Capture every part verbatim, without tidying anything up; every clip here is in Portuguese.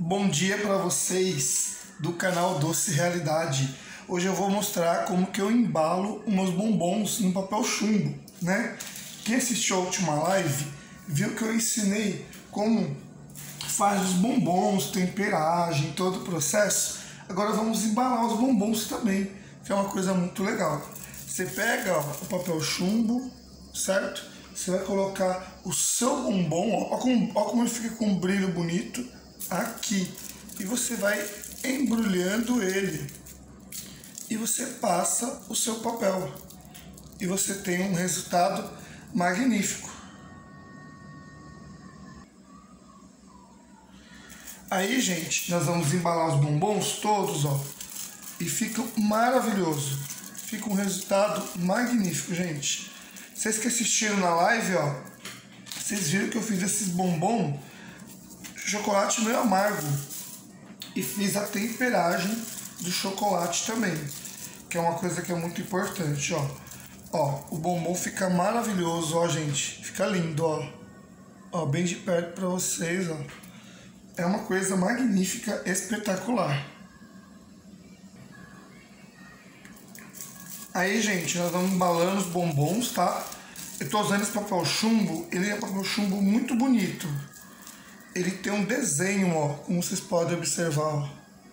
Bom dia para vocês do canal Doce Realidade. Hoje eu vou mostrar como que eu embalo meus bombons no papel chumbo, né? Quem assistiu a última live viu que eu ensinei como faz os bombons, temperagem, todo o processo. Agora vamos embalar os bombons também, que é uma coisa muito legal. Você pega, ó, o papel chumbo, certo? Você vai colocar o seu bombom, ó, ó, como, ó como ele fica com um brilho bonito aqui. E você vai embrulhando ele. E você passa o seu papel. E você tem um resultado magnífico. Aí, gente, nós vamos embalar os bombons todos, ó. E fica maravilhoso. Fica um resultado magnífico, gente. Vocês que assistiram na live, ó, vocês viram que eu fiz esses bombons chocolate meio amargo. E fiz a temperagem do chocolate também, que é uma coisa que é muito importante, ó. Ó, o bombom fica maravilhoso, ó, gente. Fica lindo, ó. Ó, bem de perto pra vocês, ó. É uma coisa magnífica, espetacular. Aí, gente, nós vamos embalando os bombons, tá? Eu tô usando esse papel chumbo, ele é um papel chumbo muito bonito. Ele tem um desenho, ó, como vocês podem observar, ó.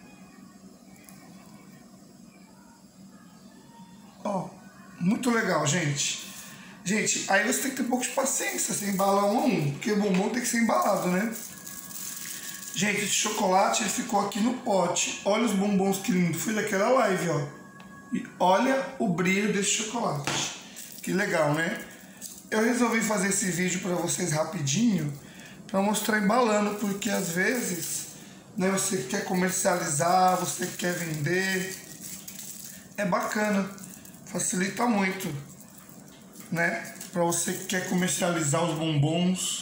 Ó, muito legal, gente. Gente, aí você tem que ter um pouco de paciência, você embala um a um, porque o bombom tem que ser embalado, né? Gente, esse chocolate ele ficou aqui no pote. Olha os bombons que lindo. Fui daquela live, ó. E olha o brilho desse chocolate. Que legal, né? Eu resolvi fazer esse vídeo para vocês rapidinho, para mostrar embalando, porque às vezes, né, você quer comercializar, você quer vender. É bacana, facilita muito, né? Para você que quer comercializar os bombons.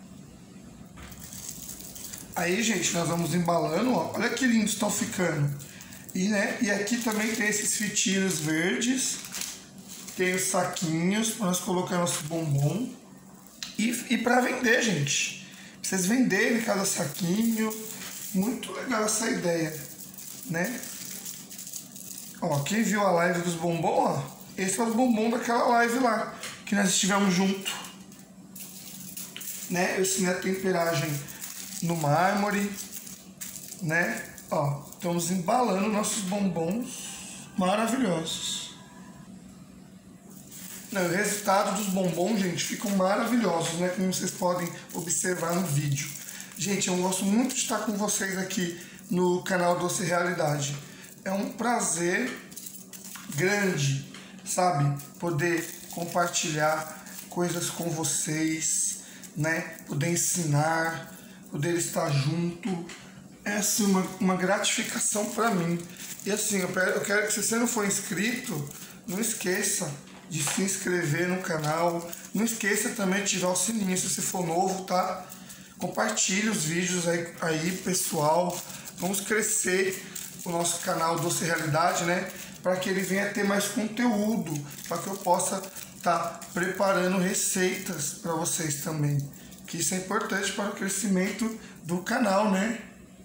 Aí, gente, nós vamos embalando, ó. Olha que lindos estão ficando. E, né, e aqui também tem esses fitinhos verdes. Tem os saquinhos para nós colocar nosso bombom. E, e para vender, gente. Pra vocês venderem cada saquinho. Muito legal essa ideia, né? Ó, quem viu a live dos bombons, ó. Esse é o bombom daquela live lá, que nós estivemos junto. Né? Eu ensinei a temperagem no mármore, né? Ó, estamos embalando nossos bombons maravilhosos. Não, o resultado dos bombons, gente, ficam maravilhosos, né? Como vocês podem observar no vídeo. Gente, eu gosto muito de estar com vocês aqui no canal Doce Realidade. É um prazer grande, sabe? Poder compartilhar coisas com vocês, né? Poder ensinar, poder estar junto. É assim, uma, uma gratificação para mim. E assim, eu quero, eu quero que se você não for inscrito, não esqueça de se inscrever no canal. Não esqueça também de ativar o sininho se você for novo, tá? Compartilhe os vídeos aí, aí pessoal. Vamos crescer o nosso canal Doce Realidade, né? Para que ele venha ter mais conteúdo, para que eu possa estar tá preparando receitas para vocês também. Que isso é importante para o crescimento do canal, né?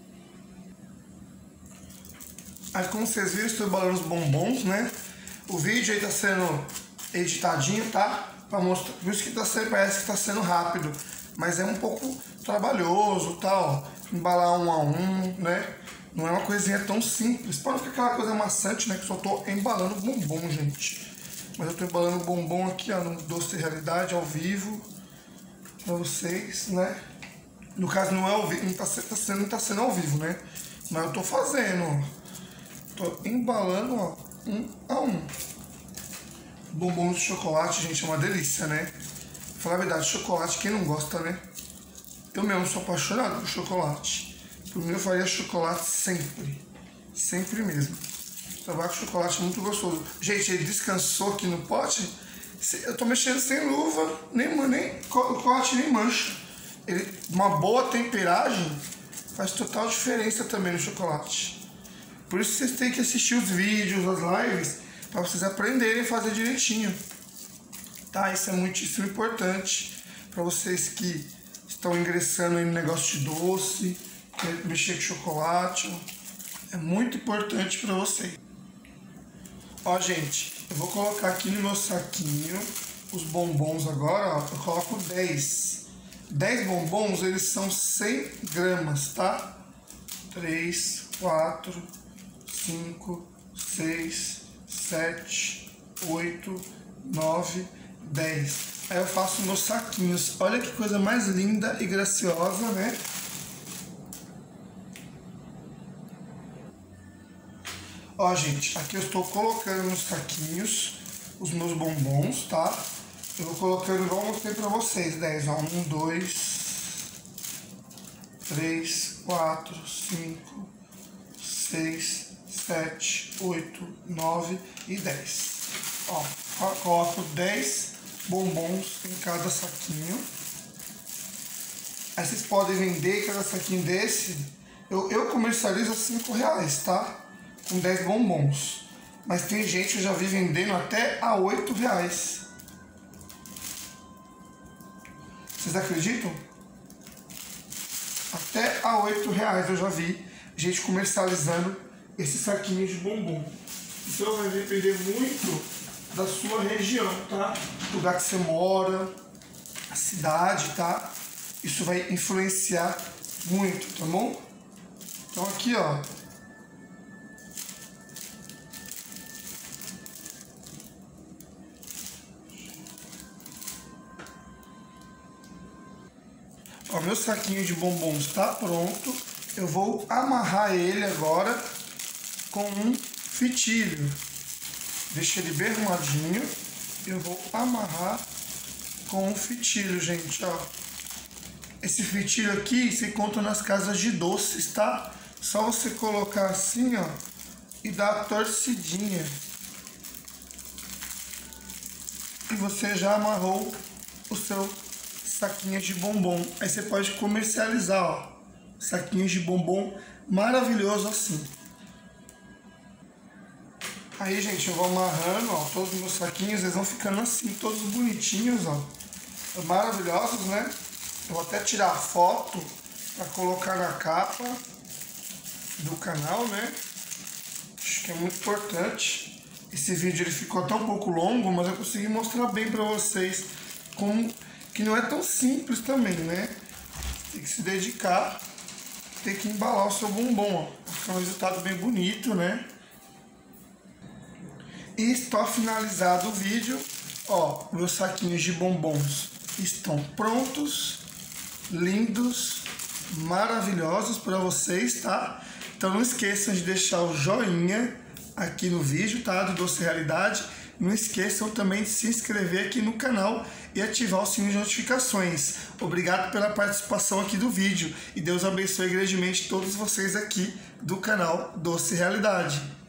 Aí, como vocês viram, estou embalando os bombons, né? O vídeo aí tá sendo editadinho, tá? Pra mostrar, por isso que tá sendo, parece que tá sendo rápido. Mas é um pouco trabalhoso, tal. Embalar um a um, né? Não é uma coisinha tão simples. Pode ficar aquela coisa maçante, né? Que só tô embalando bombom, gente. Mas eu tô embalando bombom aqui, ó, no Doce Realidade, ao vivo. Pra vocês, né? No caso não é ao vivo, não tá, tá sendo, não tá sendo ao vivo, né? Mas eu tô fazendo, ó. Tô embalando, ó, um a um. Bombom de chocolate, gente, é uma delícia, né? Pra falar a verdade, chocolate, quem não gosta, né? Eu mesmo sou apaixonado por chocolate. Por mim eu faria chocolate sempre. Sempre mesmo. Trabalhar com chocolate é muito gostoso. Gente, ele descansou aqui no pote. Eu tô mexendo sem luva, nem, nem o chocolate nem mancha. Ele, uma boa temperagem faz total diferença também no chocolate. Por isso vocês têm que assistir os vídeos, as lives, para vocês aprenderem a fazer direitinho. Tá? Isso é muitíssimo importante para vocês que estão ingressando aí no negócio de doce, mexer com chocolate. É muito importante para vocês. Ó, gente, eu vou colocar aqui no meu saquinho os bombons agora, ó. Eu coloco dez. dez bombons, eles são cem gramas, tá? três, quatro, cinco, seis, sete, oito, nove, dez. Aí eu faço meus saquinhos. Olha que coisa mais linda e graciosa, né? Ó, gente, aqui eu estou colocando nos saquinhos os meus bombons, tá? Eu vou colocando igual eu mostrei pra vocês. dez, ó. um, dois, três, quatro, cinco, seis, sete, oito, nove e dez. Ó, coloco dez bombons em cada saquinho. Aí vocês podem vender cada saquinho desse. Eu, eu comercializo a cinco reais, tá? Com dez bombons. Mas tem gente que eu já vi vendendo até a oito reais. Vocês acreditam? Até a oito reais eu já vi gente comercializando esses saquinhos de bombom. Então vai depender muito da sua região, tá? Do lugar que você mora, a cidade, tá? Isso vai influenciar muito, tá bom? Então aqui, ó. Ó, meu saquinho de bombons está pronto. Eu vou amarrar ele agora com um fitilho. Deixa ele bem arrumadinho. Eu vou amarrar com um fitilho, gente, ó. Esse fitilho aqui você encontra nas casas de doces, tá? Só você colocar assim, ó, e dar a torcidinha. E você já amarrou o seu saquinhos de bombom. Aí você pode comercializar, ó, saquinhos de bombom maravilhoso assim. Aí, gente, eu vou amarrando, ó, todos os meus saquinhos, eles vão ficando assim, todos bonitinhos, ó, maravilhosos, né? Eu vou até tirar a foto para colocar na capa do canal, né? Acho que é muito importante. Esse vídeo ele ficou até um pouco longo, mas eu consegui mostrar bem para vocês como que não é tão simples também, né? Tem que se dedicar, tem que embalar o seu bombom, ó. Fica um resultado bem bonito, né? E está finalizado o vídeo. Ó, meus saquinhos de bombons estão prontos, lindos, maravilhosos para vocês, tá? Então não esqueçam de deixar o joinha aqui no vídeo, tá? Do Doce Realidade. Não esqueçam também de se inscrever aqui no canal e ativar o sininho de notificações. Obrigado pela participação aqui do vídeo e Deus abençoe grandemente todos vocês aqui do canal Doce Realidade.